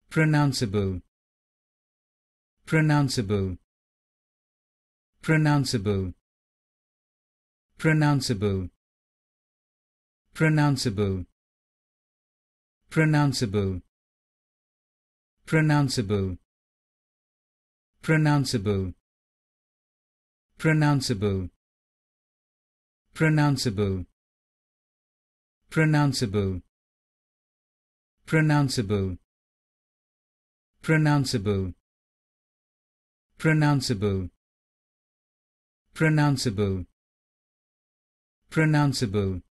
pronounceable, pronounceable, pronounceable, pronounceable, pronounceable, pronounceable, pronounceable, pronounceable, pronounceable, pronounceable, pronounceable, pronounceable, pronounceable, pronounceable, pronounceable, pronounceable,